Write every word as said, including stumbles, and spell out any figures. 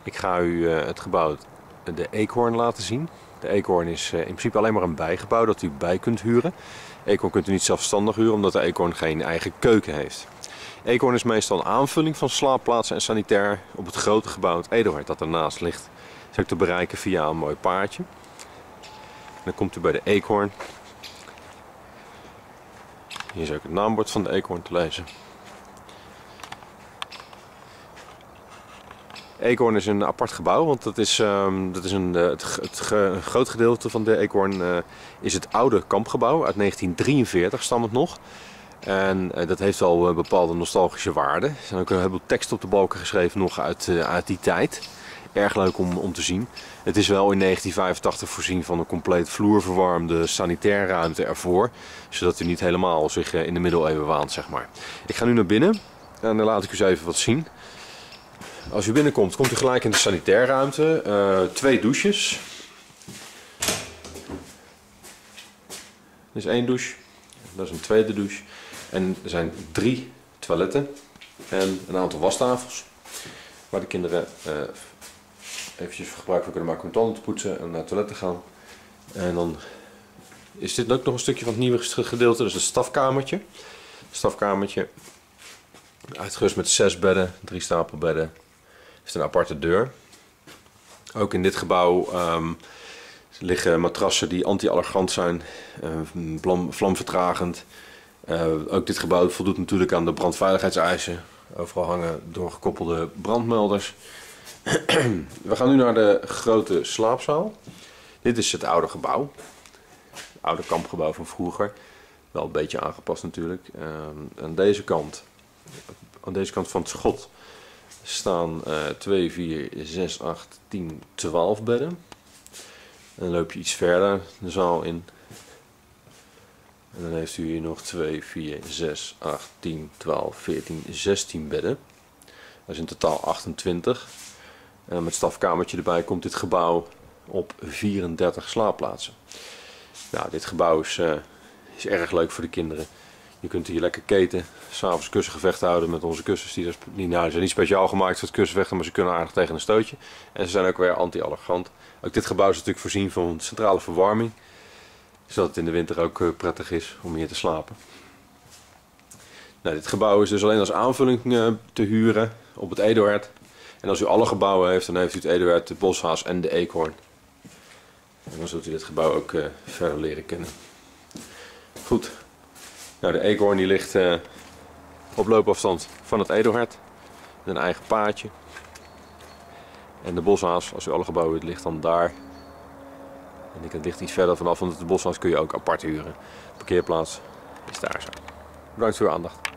Ik ga u uh, het gebouw de Eekhoorn laten zien. De Eekhoorn is uh, in principe alleen maar een bijgebouw dat u bij kunt huren. Eekhoorn kunt u niet zelfstandig huren omdat de Eekhoorn geen eigen keuken heeft. Eekhoorn is meestal een aanvulling van slaapplaatsen en sanitair op het grote gebouw het Edelhert dat ernaast ligt. Is ook te bereiken via een mooi paardje. Dan komt u bij de Eekhoorn. Hier is ook het naambord van de Eekhoorn te lezen. Eekhoorn is een apart gebouw, want dat is, um, dat is een, het, het, het een groot gedeelte van de Eekhoorn uh, is het oude kampgebouw uit negentien drieënveertig stammend nog. En uh, dat heeft wel uh, bepaalde nostalgische waarde. Er zijn ook een heleboel tekst op de balken geschreven nog uit, uh, uit die tijd. Erg leuk om, om te zien. Het is wel in negentien vijfentachtig voorzien van een compleet vloerverwarmde sanitairruimte ervoor. Zodat u niet helemaal zich uh, in de middeleeuwen waant, zeg maar. Ik ga nu naar binnen en dan laat ik u eens even wat zien. Als u binnenkomt, komt u gelijk in de sanitairruimte. Uh, twee douches. Dit is één douche. Dat is een tweede douche. En er zijn drie toiletten. En een aantal wastafels. Waar de kinderen uh, eventjes gebruik van kunnen maken om tanden te poetsen en naar het toilet te gaan. En dan is dit ook nog een stukje van het nieuwe gedeelte. Dus het stafkamertje. Het stafkamertje. Uitgerust met zes bedden, drie stapelbedden. Er is een aparte deur. Ook in dit gebouw um, liggen matrassen die anti-allergant zijn, uh, vlam, vlamvertragend. Uh, ook dit gebouw voldoet natuurlijk aan de brandveiligheidseisen. Overal hangen doorgekoppelde brandmelders. We gaan nu naar de grote slaapzaal. Dit is het oude gebouw. Het oude kampgebouw van vroeger. Wel een beetje aangepast natuurlijk. Uh, aan deze kant, aan deze kant van het schot staan uh, twee, vier, zes, acht, tien, twaalf bedden. En dan loop je iets verder de zaal in. En dan heeft u hier nog twee, vier, zes, acht, tien, twaalf, veertien, zestien bedden. Dat is in totaal achtentwintig. En met het stafkamertje erbij komt dit gebouw op vierendertig slaapplaatsen. Nou, dit gebouw is, uh, is erg leuk voor de kinderen. Je kunt hier lekker keten, s'avonds kussengevechten houden met onze kussens. Die, die, nou, die zijn niet speciaal gemaakt voor het kussenvechten, maar ze kunnen aardig tegen een stootje. En ze zijn ook weer anti-allergant. Ook dit gebouw is natuurlijk voorzien van centrale verwarming. Zodat het in de winter ook uh, prettig is om hier te slapen. Nou, dit gebouw is dus alleen als aanvulling uh, te huren op het Edelhert. En als u alle gebouwen heeft, dan heeft u het Edelhert, de Boshaas en de Eekhoorn. En dan zult u dit gebouw ook uh, verder leren kennen. Goed. Nou, de Eekhoorn die ligt uh, op loopafstand van het Edelhert. Met een eigen paadje. En de Boshaas, als u alle gebouwen weet, ligt dan daar. En ik ligt iets verder vanaf, want de Boshaas kun je ook apart huren. De parkeerplaats is daar zo. Bedankt voor uw aandacht.